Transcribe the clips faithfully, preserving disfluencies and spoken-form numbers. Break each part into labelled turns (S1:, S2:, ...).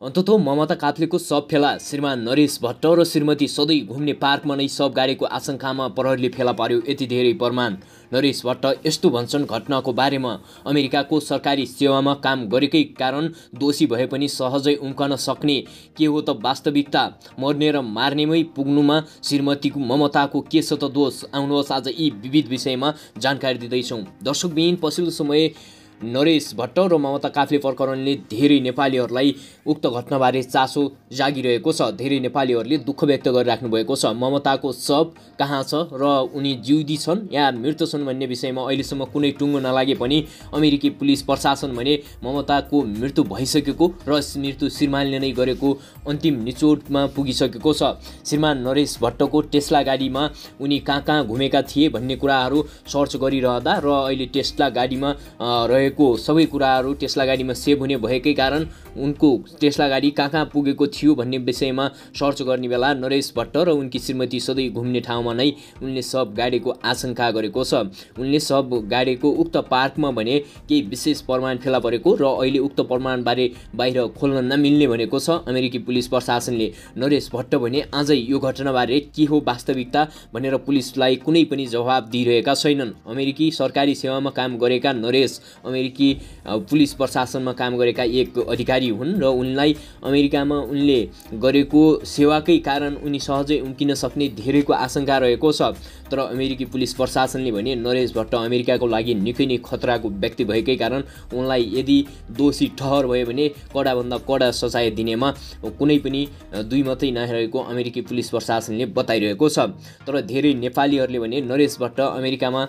S1: अन्ततः ममता काफ्लेको शव फेला श्रीमान नरेश भट्ट र श्रीमती सधैँ घुम्ने पार्कमा नै शव गाडेको आशंकामा प्रहरीले फेला पार्यो यति धेरै प्रमाण। नरेश भट्ट यस्तो भन्छन्, घटनाको बारेमा अमेरिकाको सरकारी सेवामा काम गरेकै कारण दोषी भए पनि सहजै उम्कन सक्ने के हो त वास्तविकता? मर्ने र मार्नेमै पुग्नुमा श्रीमतीको ममताको के छ त दोष? आउनुहोस् आज यी विविध विषयमा जानकारी दिँदैछौँ। दर्शकबिन, पछिल्लो समय नरेश भट्ट र ममता काफ्ले प्रकरणले धेरै नेपालीहरूलाई उक्त घटनाबारे चासो जागिरहेको छ। धेरै नेपालीहरूले दुःख व्यक्त गरिराख्नु भएको छ। ममताको शव कहाँ छ र उनी जिउँदी छन् या मृत छन् भन्ने विषयमा अहिलेसम्म कुनै टुङ्गो नलागे पनि अमेरिकी पुलिस प्रशासन भने ममताको मृत्यु भइसकेको र मृत्यु श्रीमानले नै गरेको अन्तिम निचोडमा पुगिसकेको छ। श्रीमान नरेश भट्टको टेस्ला गाडीमा उनी कहाँ कहाँ घुमेका थिए भन्ने कुराहरू सर्च गरिरहँदा र अहिले टेस्ला गाडीमा रहेको सबै कुराहरू टेस्ला गाडीमा सेभ हुने भएकै कारण उनको टेस्ला गाडी कहाँ कहाँ पुगेको थियो भन्ने विषयमा सर्च गर्ने बेला नरेश भट्ट र उनकी श्रीमती सधैँ घुम्ने ठाउँमा नै उनले शव गाडेको आशंका गरेको छ। उनले शव गाडेको उक्त पार्कमा भने केही विशेष प्रमाण फेला परेको र अहिले उक्त प्रमाणबारे बाहिर खोल्न नमिल्ने भनेको छ अमेरिकी पुलिस प्रशासनले। नरेश भट्ट भने आजै यो घटनाबारे के हो वास्तविकता भनेर पुलिसलाई कुनै पनि जवाब दिइरहेका छैनन्। अमेरिकी सरकारी सेवामा काम गरेका नरेश अमेरिकी पुलिस प्रशासनमा काम गरेका एक अधिकारी हुन् र उनलाई अमेरिकामा उनले गरेको सेवाकै कारण उनी सहजै उम्किन सक्ने धेरैको आशंका रहेको छ। तर अमेरिकी पुलिस प्रशासनले भने नरेश भट्ट अमेरिकाको लागि निकै नै खतराको व्यक्ति भएकै कारण उनलाई यदि दोषी ठहर भयो भने कडाभन्दा कडा सजाय दिनेमा कुनै पनि दुई मात्रै नरहेको अमेरिकी पुलिस प्रशासनले बताइरहेको छ। तर धेरै नेपालीहरूले भने नरेश भट्ट अमेरिकामा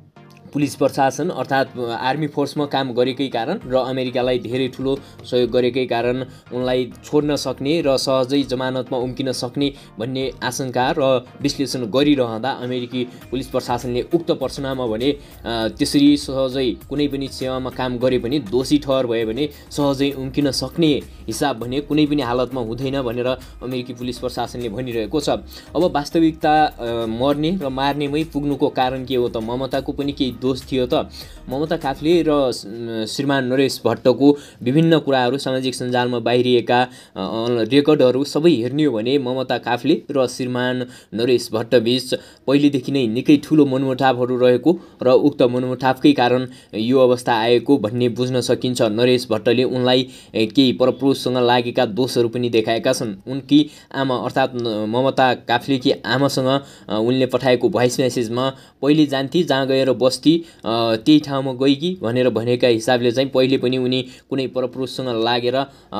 S1: पुलिस प्रशासन अर्थात् आर्मी फोर्समा काम गरेकै कारण र अमेरिकालाई धेरै ठुलो सहयोग गरेकै कारण उनलाई छोड्न सक्ने र सहजै जमानतमा उम्किन सक्ने भन्ने आशंका र विश्लेषण गरिरहँदा अमेरिकी पुलिस प्रशासनले उक्त प्रश्नमा भने त्यसरी सहजै कुनै पनि सेवामा काम गरे पनि दोषी ठहर भयो भने सहजै उम्किन सक्ने हिसाब भने कुनै पनि हालतमा हुँदैन भनेर अमेरिकी पुलिस प्रशासनले भनिरहेको छ। अब वास्तविकता मर्ने र मार्नेमै पुग्नुको कारण के हो त? ममताको पनि केही दोष थियो त? ममता काफ्ले र श्रीमान नरेश भट्टको विभिन्न कुराहरू सामाजिक सञ्जालमा बाहिरिएका रेकर्डहरू सबै हेर्ने हो भने ममता काफ्ले र श्रीमान नरेश भट्ट बीच पहिलेदेखि नै निकै ठुलो मनमुटावहरू रहेको र उक्त मनमुटावकै कारण यो अवस्था आएको भन्ने बुझ्न सकिन्छ। नरेश भट्टले उनलाई केही परपुरुषसँग लागेका दोषहरू पनि देखाएका छन्। उनकी आमा अर्थात् ममता काफ्लेकी आमासँग उनले पठाएको भोइस मेसेजमा पहिले जान्थे जहाँ गएर बस्ती त्यही ठाउँमा गएकी भनेर भनेका हिसाबले चाहिँ पहिले पनि उनी कुनै परपुरुषसँग लागेर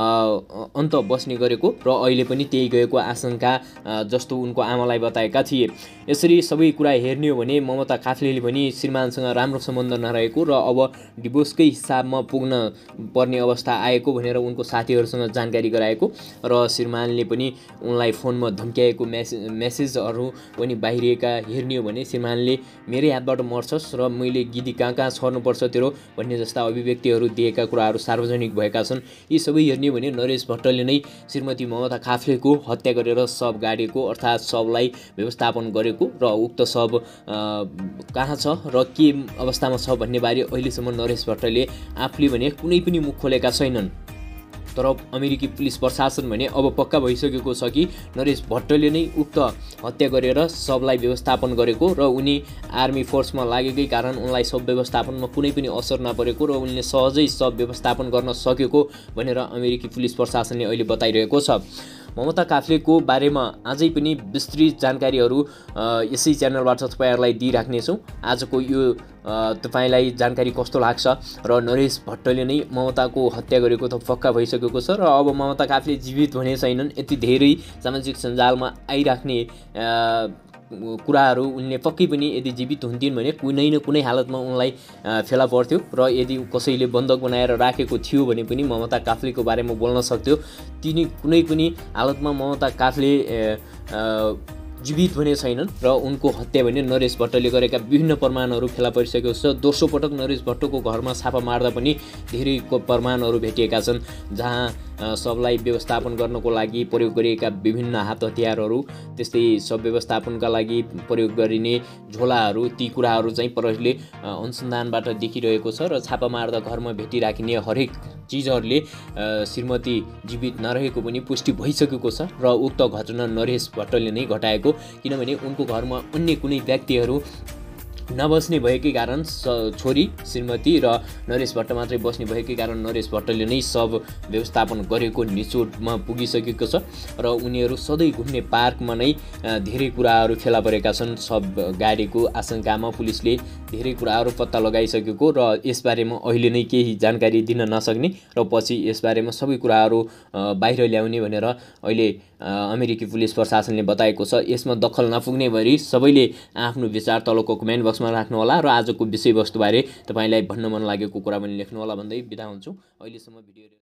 S1: अन्त बस्ने गरेको र अहिले पनि त्यही गएको आशंका जस्तो उनको आमालाई बताएका थिए। यसरी सबै कुरा हेर्ने हो भने ममता काफ्लेले पनि श्रीमानसँग राम्रो सम्बन्ध नरहेको र अब डिभोर्सकै हिसाबमा पुग्न पर्ने अवस्था आएको भनेर उनको साथीहरूसँग जानकारी गराएको र श्रीमानले पनि उनलाई फोनमा धम्क्याएको मेसेज मेसेजहरू पनि बाहिरिएका हेर्ने हो भने श्रीमानले मेरै हातबाट मर्छस् र मैले गिदी कहाँ कहाँ छर्नुपर्छ तेरो भन्ने जस्ता अभिव्यक्तिहरू दिएका कुराहरू सार्वजनिक भएका छन्। यी सबै हेर्ने हो भने नरेश भट्टले नै श्रीमती ममता काफ्लेको हत्या गरेर शव गाडेको अर्थात् शवलाई व्यवस्थापन गरेको र उक्त शव कहाँ छ र के अवस्थामा छ भन्ने बारे अहिलेसम्म नरेश भट्टले आफूले भने कुनै पनि मुख खोलेका छैनन्। तर अमेरिकी पुलिस प्रशासन भने अब पक्का भइसकेको छ कि नरेश भट्टले नै उक्त हत्या गरेर शवलाई व्यवस्थापन गरेको र उनी आर्मी फोर्समा लागेकै कारण उनलाई शव व्यवस्थापनमा कुनै पनि असर नपरेको र उनले सहजै शव व्यवस्थापन गर्न सकेको भनेर अमेरिकी पुलिस प्रशासनले अहिले बताइरहेको छ। ममता काफ्लेको बारेमा अझै पनि विस्तृत जानकारीहरू यसै च्यानलबाट तपाईँहरूलाई दिइराख्नेछौँ। आजको यो तपाईँलाई जानकारी कस्तो लाग्छ र नरेश भट्टले नै ममताको हत्या गरेको त पक्का भइसकेको छ र अब ममता काफ्ले जीवित भने छैनन् यति धेरै सामाजिक सञ्जालमा आइराख्ने कुराहरू उनले पक्कै पनि यदि जीवित हुन्थिन् भने कुनै न कुनै हालतमा उनलाई फेला पर्थ्यो र यदि कसैले बन्धक बनाएर राखेको थियो भने पनि ममता काफ्लेको बारेमा बोल्न सक्थ्यो। तिनी कुनै पनि हालतमा ममता काफ्ले जीवित भने छैनन् र उनको हत्या भने नरेश भट्टले गरेका विभिन्न प्रमाणहरू फेला परिसकेको छ। दोस्रो पटक नरेश भट्टको घरमा छापा मार्दा पनि धेरै प्रमाणहरू भेटिएका छन् जहाँ सबलाई व्यवस्थापन गर्नको लागि प्रयोग गरिएका विभिन्न हात हतियारहरू, त्यस्तै सब व्यवस्थापनका लागि प्रयोग गरिने झोलाहरू, ती कुराहरू चाहिँ प्रहरीले अनुसन्धानबाट देखिरहेको छ र छापा मार्दा घरमा भेटिराखिने हरेक चिजहरूले श्रीमती जीवित नरहेको पनि पुष्टि भइसकेको छ र उक्त घटना नरेश भट्टले नै घटाएको, किनभने उनको घरमा अन्य कुनै व्यक्तिहरू नबस्ने भएकै कारण छोरी श्रीमती र नरेश भट्ट मात्रै बस्ने भएकै कारण नरेश भट्टले नै सब व्यवस्थापन गरेको निचोडमा पुगिसकेको छ र उनीहरू सधैँ घुम्ने पार्कमा नै धेरै कुराहरू फेला परेका छन्। सब गाडीको आशंकामा पुलिसले धेरै कुराहरू पत्ता लगाइसकेको र यसबारेमा अहिले नै केही जानकारी दिन नसक्ने र पछि यसबारेमा सबै कुराहरू बाहिर ल्याउने भनेर अहिले अमेरिकी पुलिस प्रशासनले बताएको छ। यसमा दखल नपुग्ने भरी सबैले आफ्नो विचार तलको कमेन्ट बक्समा राख्नुहोला र आजको विषयवस्तुबारे तपाईँलाई भन्न मन लागेको कुरा पनि लेख्नुहोला भन्दै बिदा हुन्छु। अहिलेसम्म भिडियो